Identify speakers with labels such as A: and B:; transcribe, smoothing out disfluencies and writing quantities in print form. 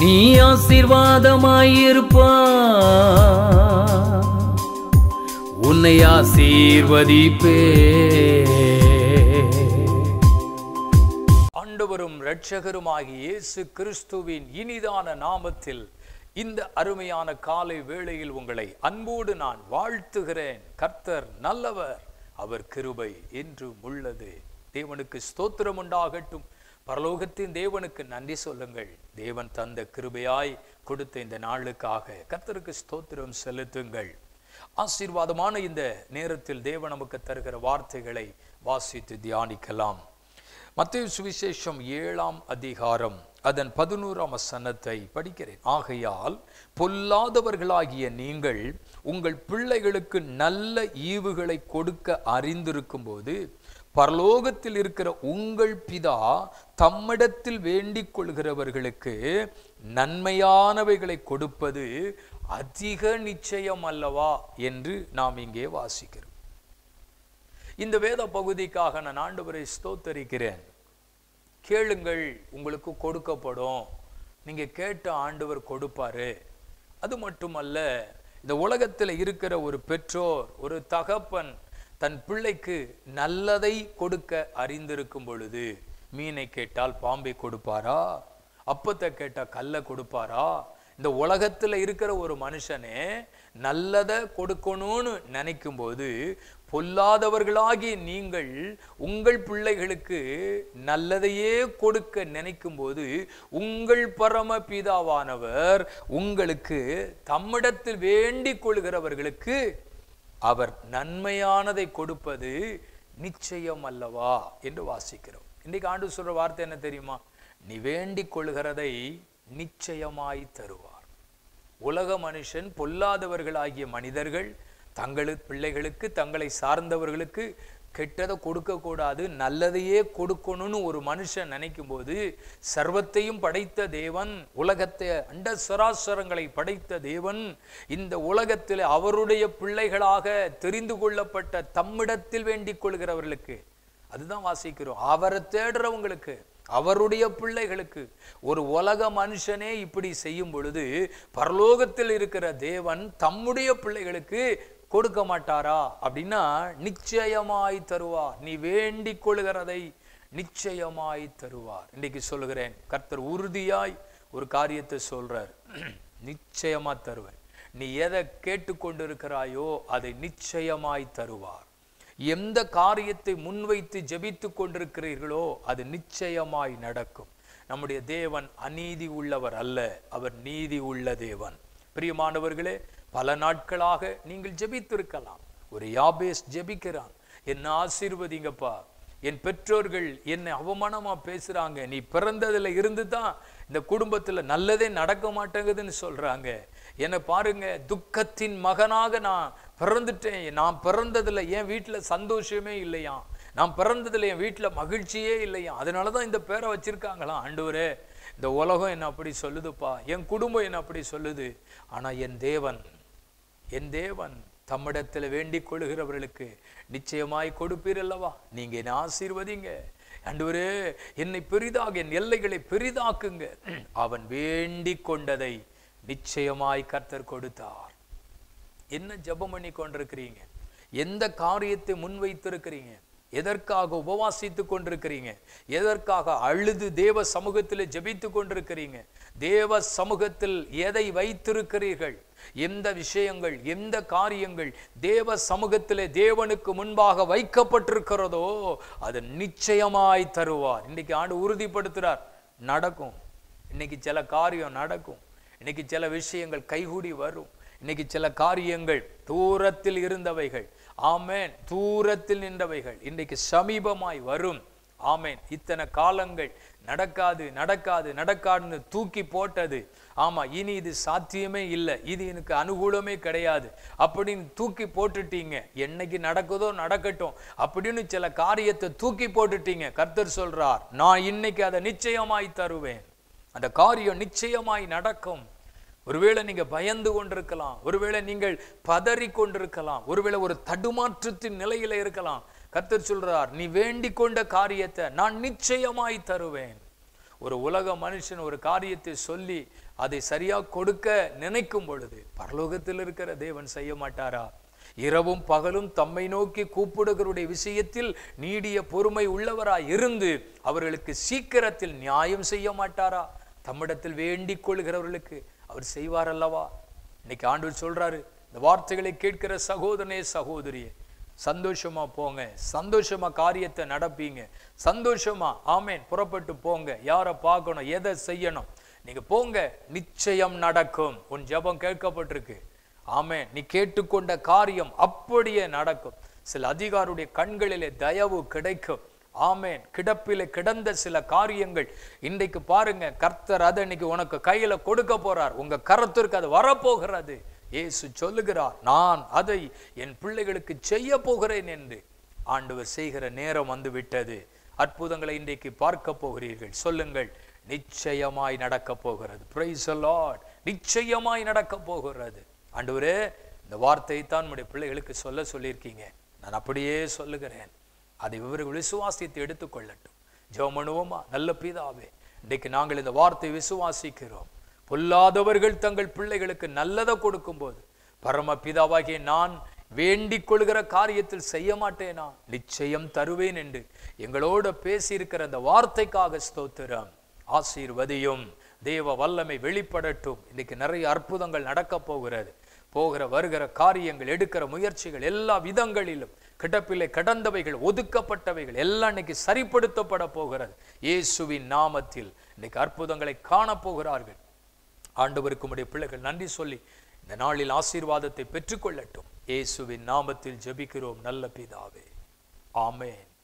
A: நீ ஆசீர்வாதமாயிருப்பா, உன்னை ஆசீர்வதிப்பே.
B: ஆண்டவரும் இரட்சகருமாகிய இயேசு கிறிஸ்துவின் இனிதான நாமத்தில் இந்த அருமையான காலை வேளையில் உங்களை அன்போடு நான் வாழ்த்துகிறேன். கர்த்தர் நல்லவர், அவர் கிருபை என்றும் உள்ளது. தேவனுக்கு ஸ்தோத்திரம் உண்டாகட்டும். பரலோகத்தின் தேவனுக்கு நன்றி சொல்லுங்கள். தேவன் தந்த கிருபையாய் கொடுத்த இந்த நாளுக்காக கர்த்தருக்கு ஸ்தோத்திரம் செலுத்துங்கள். ஆசீர்வாதமான இந்த நேரத்தில் தேவன் நமக்கு தருகிற வார்த்தைகளை வாசித்து தியானிக்கலாம். மத்தேயு சுவிசேஷம் 7ஆம் அதிகாரம் அதன் 11ஆம் வசனத்தை படிக்கிறேன். ஆகையால் பொல்லாதவர்களாகிய நீங்கள் உங்கள் பிள்ளைகளுக்கு நல்ல ஈவுகளை கொடுக்க அறிந்திருக்கும் போது பரலோகத்தில் இருக்கிற உங்கள் பிதா தம்மிடத்தில் வேண்டிக் கொள்கிறவர்களுக்கு நன்மையானவைகளை கொடுப்பது அதிக நிச்சயம் அல்லவா என்று நாம் இங்கே வாசிக்கிறோம். இந்த வேத பகுதிக்காக நான் ஆண்டவரை ஸ்தோத்தரிக்கிறேன். கேளுங்கள், உங்களுக்கு கொடுக்கப்படும். நீங்க கேட்ட ஆண்டவர் கொடுப்பாரு. அது மட்டுமல்ல, இந்த உலகத்தில் இருக்கிற ஒரு பெற்றோர், ஒரு தகப்பன் தன் பிள்ளைக்கு நல்லதை கொடுக்க அறிந்திருக்கும் பொழுது, மீனை கேட்டால் பாம்பை கொடுப்பாரா? அப்பத்தை கேட்டால் கல்லை கொடுப்பாரா? இந்த உலகத்தில் இருக்கிற ஒரு மனுஷனே நல்லதை கொடுக்கணும்னு நினைக்கும் போது, பொல்லாதவர்களாகி நீங்கள் உங்கள் பிள்ளைகளுக்கு நல்லதையே கொடுக்க நினைக்கும் போது, உங்கள் பரம பிதாவானவர் உங்களுக்கு தம்மிடத்தில் வேண்டிக் கொள்கிறவர்களுக்கு அவர் நன்மையானதை கொடுப்பது நிச்சயம் அல்லவா என்று வாசிக்கிறோம். இன்னைக்கு ஆண்டு சொல்ற வார்த்தை என்ன தெரியுமா? நீ வேண்டிக் கொள்கிறதை நிச்சயமாய் தருவார். உலக மனுஷன், பொல்லாதவர்களாகிய மனிதர்கள் தங்களுக்கு பிள்ளைகளுக்கு, தங்களை சார்ந்தவர்களுக்கு கெட்டதை கொடுக்க கூடாது, நல்லதையே கொடுக்கணும்னு ஒரு மனுஷன் நினைக்கும் போது, சர்வத்தையும் படைத்த தேவன், உலகத்தை அண்ட சராசரங்களை படைத்த தேவன், இந்த உலகத்தில் அவருடைய பிள்ளைகளாக தெரிந்து கொள்ளப்பட்ட தம்மிடத்தில் வேண்டிக் கொள்கிறவர்களுக்கு, அதுதான் வாசிக்கிறோம், அவரை தேடுறவங்களுக்கு, அவருடைய பிள்ளைகளுக்கு. ஒரு உலக மனுஷனே இப்படி செய்யும் பொழுது, பரலோகத்தில் இருக்கிற தேவன் தம்முடைய பிள்ளைகளுக்கு கொடுக்க மாட்டாரா? அப்படின்னா நிச்சயமாய் தருவார். நீ வேண்டிக் கொள்கிறதை நிச்சயமாய் தருவார். இன்னைக்கு சொல்லுகிறேன், கர்த்தர் உறுதியாய் ஒரு காரியத்தை சொல்றார், நிச்சயமா தருவேன். நீ எதை கேட்டுக்கொண்டிருக்கிறாயோ அதை நிச்சயமாய் தருவார். எந்த காரியத்தை முன்வைத்து ஜெபித்து கொண்டிருக்கிறீர்களோ அது நிச்சயமாய் நடக்கும். நம்முடைய தேவன் அநீதி உள்ளவர் அல்ல, அவர் நீதி உள்ள தேவன். பிரியமானவர்களே, பல நாட்களாக நீங்கள் ஜெபித்திருக்கலாம். ஒரு யாபேஸ் ஜெபிக்கிறான், என்ன ஆசீர்வதிங்கப்பா, என் பெற்றோர்கள் என்னை அவமானமா பேசுறாங்க, நீ பிறந்ததுல இருந்து தான் இந்த குடும்பத்துல நல்லதே நடக்க மாட்டேங்குதுன்னு சொல்றாங்க, என்னை பாருங்க துக்கத்தின் மகனாக நான் பிறந்துட்டேன், நான் பிறந்ததுல என் வீட்டுல சந்தோஷமே இல்லையா, நான் பிறந்ததுல என் வீட்டுல மகிழ்ச்சியே இல்லையா, அதனாலதான் இந்த பேரை வச்சிருக்காங்களாம். ஆண்டவரே, இந்த உலகம் என்ன அப்படி சொல்லுதுப்பா, என் குடும்பம் என்ன அப்படி சொல்லுது. ஆனா என் தேவன் தம்மிடத்தில் வேண்டிக் கொள்கிறவர்களுக்கு நிச்சயமாய் கொடுப்பீர் அல்லவா? நீங்க என்ன ஆசீர்வதிங்க. ஆண்டவரே, என்னை பெரிதாக, என் எல்லைகளை பெரிதாக்குங்க. அவன் வேண்டிக் கொண்டதை நிச்சயமாய் கர்த்தர் கொடுத்தார். என்ன ஜெபம் பண்ணி கொண்டிருக்கிறீங்க? எந்த காரியத்தை முன்வைத்திருக்கிறீங்க? எதற்காக உபவாசித்து கொண்டிருக்கிறீங்க? எதற்காக அழுது தேவ சமூகத்தில் ஜெபித்து கொண்டிருக்கிறீங்க? தேவ சமூகத்தில் எதை வைத்திருக்கிறீர்கள்? எந்த விஷயங்கள், எந்த காரியங்கள் தேவ சமூகத்திலே தேவனுக்கு முன்பாக வைக்கப்பட்டிருக்கிறதோ அது நிச்சயமாய் தருவார். இன்னைக்கு ஆண்டு உறுதிப்படுத்துறார், நடக்கும். இன்னைக்கு சில காரியம் நடக்கும். இன்னைக்கு சில விஷயங்கள் கைகூடி வரும். இன்னைக்கு சில காரியங்கள் தூரத்தில் இருந்தவைகள், ஆமேன், தூரத்தில் நின்றவைகள் இன்றைக்கு சமீபமாய் வரும். ஆமேன். இத்தனை காலங்கள் நடக்காதுன்னு தூக்கி போட்டது, ஆமா, இனி இது சாத்தியமே இல்லை, இது எனக்கு அனுகூலமே கிடையாது அப்படின்னு தூக்கி போட்டுட்டீங்க. என்னைக்கு நடக்குதோ நடக்கட்டும் அப்படின்னு சில காரியத்தை தூக்கி போட்டுட்டீங்க. கர்த்தர் சொல்றார், நான் இன்னைக்கு அதை நிச்சயமாய் தருவேன். அந்த காரியம் நிச்சயமாய் நடக்கும். ஒருவேளை நீங்க பயந்து கொண்டிருக்கலாம், ஒருவேளை நீங்கள் பதறி கொண்டிருக்கலாம், ஒருவேளை ஒரு தடுமாற்றத்தின் நிலையில இருக்கலாம். கர்த்தர் சொல்றார், நீ வேண்டிக் கொண்ட காரியத்தை நான் நிச்சயமாய் தருவேன். ஒரு உலக மனுஷன் ஒரு காரியத்தை சொல்லி அதை சரியா கொடுக்க நினைக்கும் பொழுது பரலோகத்தில் இருக்கிற தேவன் செய்ய மாட்டாரா? இரவும் பகலும் தம்மை நோக்கி கூப்பிடுகிறவருடைய விஷயத்தில் நீடிய பொறுமை உள்ளவராய் இருந்து அவர்களுக்கு சீக்கிரத்தில் நியாயம் செய்ய மாட்டாரா? தம்மிடத்தில் வேண்டிக் கொள்கிறவர்களுக்கு அவர் செய்வார் அல்லவா? இன்னைக்கு ஆண்டவர் சொல்றாரு, இந்த வார்த்தைகளை கேட்கிற சகோதரனே சகோதரியே, சந்தோஷமா போங்க, சந்தோஷமா காரியத்தை நடப்பீங்க, சந்தோஷமா ஆமேன் புறப்பட்டு போங்க. யாரை பார்க்கணும், எதை செய்யணும், நீங்க போங்க, நிச்சயம் நடக்கும். உன் ஜெபம் கேட்கப்பட்டிருக்கு. ஆமேன். நீ கேட்டுக்கொண்ட காரியம் அப்படியே நடக்கும். சில அதிகாரியுடைய கண்களிலே தயவு கிடைக்கும். ஆமேன். கிடப்பிலே கிடந்த சில காரியங்கள் இன்றைக்கு பாருங்க, கர்த்தர் அதை இன்னைக்கு உனக்கு கையில கொடுக்க போறார். உங்க கரத்திற்கு அது வரப்போகிறது. இயேசு சொல்லுகிறார், நான் அதை என் பிள்ளைகளுக்கு செய்ய போகிறேன் என்று. ஆண்டவர் செய்கிற நேரம் வந்து விட்டது. அற்புதங்களை இன்றைக்கு பார்க்க போகிறீர்கள். சொல்லுங்கள், நிச்சயமாய் நடக்க போகிறது. Praise the lord. நிச்சயமாய் நடக்க போகிறது. ஆண்டவரே, இந்த வார்த்தையை தான் நம்முடைய பிள்ளைகளுக்கு சொல்ல சொல்லியிருக்கீங்க. நான் அப்படியே சொல்லுகிறேன். அதை இவர்கள் விசுவாசித்து எடுத்துக்கொள்ளட்டும். ஜெபம் பண்ணுவோமா? நல்ல பிதாவே, இன்றைக்கு நாங்கள் இந்த வார்த்தை விசுவாசிக்கிறோம். பொல்லாதவர்கள் தங்கள் பிள்ளைகளுக்கு நல்லதை கொடுக்கும் போது பரம பிதாவாகிய நான் வேண்டிக் கொள்கிற காரியத்தில் செய்ய மாட்டேனா? நிச்சயம் தருவேன் என்று எங்களோட பேசியிருக்கிற அந்த வார்த்தைக்காக ஸ்தோத்திரம். ஆசீர்வதியும். தேவ வல்லமை வெளிப்படட்டும். இன்னைக்கு நிறைய அற்புதங்கள் நடக்க போகிறது. போகிற வருகிற காரியங்கள், எடுக்கிற முயற்சிகள், எல்லா விதங்களிலும் கிடப்பிலே கடந்தவைகள், ஒதுக்கப்பட்டவைகள் எல்லாம் இன்னைக்கு சரிப்படுத்தப்பட போகிறது. இயேசுவின் நாமத்தில் இன்னைக்கு அற்புதங்களை காணப்போகிறார்கள். ஆண்டவருக்கு உம்முடைய பிள்ளைகள் நன்றி சொல்லி இந்த நாளில் ஆசீர்வாதத்தை பெற்றுக்கொள்ளட்டும். இயேசுவின் நாமத்தில் ஜெபிக்கிறோம் நல்ல பிதாவே. ஆமென்.